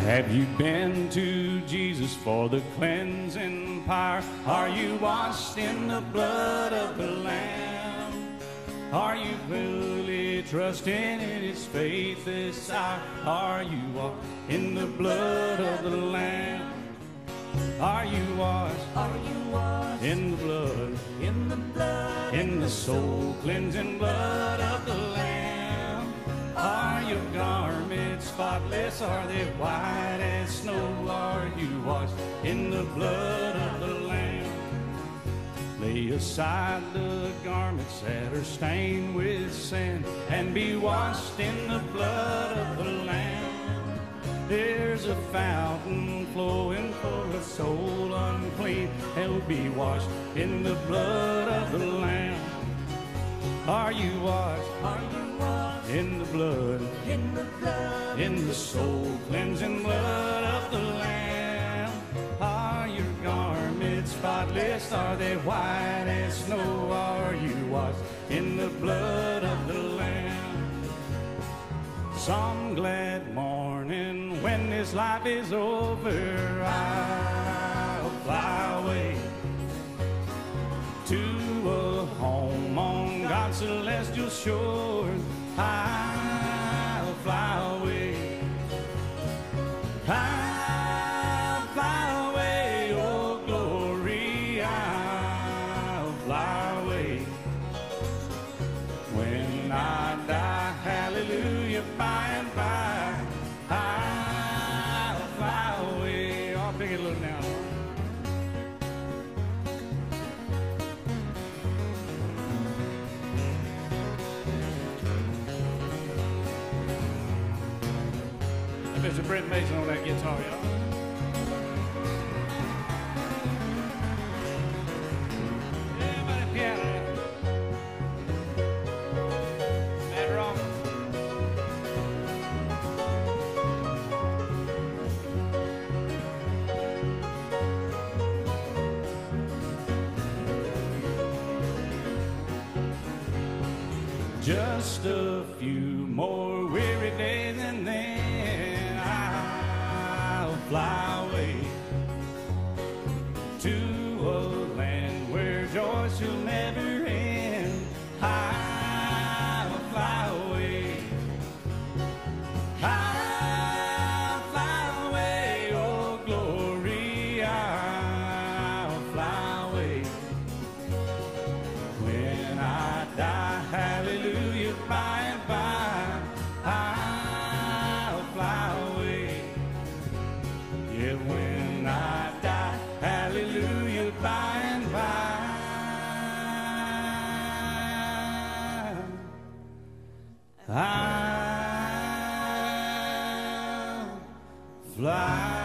Have you been to Jesus for the cleansing power? Are you washed in the blood of the Lamb? Are you fully trusting in His faith this hour? Are you washed in the blood of the Lamb? Are you washed? Are you washed in the blood? in the blood? In the soul cleansing blood of the Lamb? Are your garments spotless? Are they white as snow? Are you washed in the blood of the Lamb? Lay aside the garments that are stained with sin and be washed in the blood of the Lamb. There's a fountain flowing for a soul unclean. They'll be washed in the blood of the Lamb. Are you washed? Are you washed in the blood? in the blood? In the soul cleansing blood of the Lamb. Are your garments spotless? Are they white as snow? Are you washed in the blood of the Lamb? Some glad morning when this life is over, I'll fly away to a home on God's celestial shores. I'll fly away. I'll fly away, oh glory, I'll fly away. When I die, hallelujah, by and by, I'll fly away. I'll pick it a little now. Mr. Brent Mason on that guitar, y'all. Everybody piano. Matt Ross. Just a few more weary days and then I'll fly away to a land where joy shall never end. I'll fly away. I'll fly away, oh glory, I'll fly away. When I die, hallelujah, by and by, I'll fly away. Yeah, when I die, hallelujah, by and by, I'll fly